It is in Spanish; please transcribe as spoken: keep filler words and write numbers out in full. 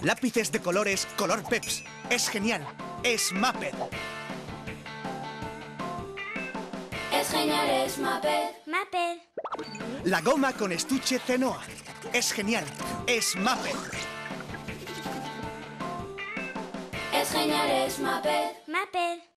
Lápices de colores color Peps. Es genial. Es Maped. Es genial, es Maped. Maped. La goma con estuche Cenoa. Es genial. Es Maped. Es genial, es Maped. Maped.